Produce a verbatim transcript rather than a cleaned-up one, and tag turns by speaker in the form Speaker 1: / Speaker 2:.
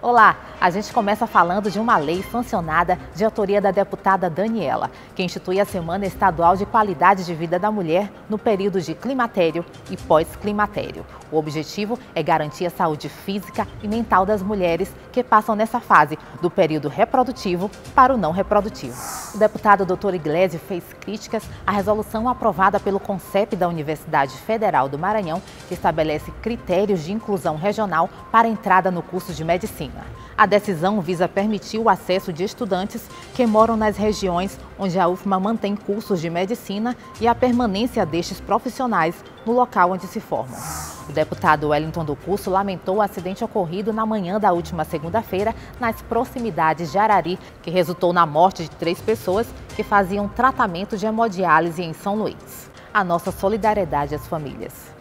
Speaker 1: Olá, a gente começa falando de uma lei sancionada de autoria da deputada Daniela, que institui a Semana Estadual de Qualidade de Vida da Mulher no período de climatério e pós-climatério. O objetivo é garantir a saúde física e mental das mulheres que passam nessa fase do período reprodutivo para o não reprodutivo. O deputado doutor Iglesias fez críticas à resolução aprovada pelo CONCEP da Universidade Federal do Maranhão, que estabelece critérios de inclusão regional para entrada no curso de medicina. A decisão visa permitir o acesso de estudantes que moram nas regiões onde a U F M A mantém cursos de medicina e a permanência destes profissionais no local onde se formam. O deputado Wellington do Curso lamentou o acidente ocorrido na manhã da última segunda-feira nas proximidades de Arari, que resultou na morte de três pessoas que faziam tratamento de hemodiálise em São Luís. A nossa solidariedade às famílias.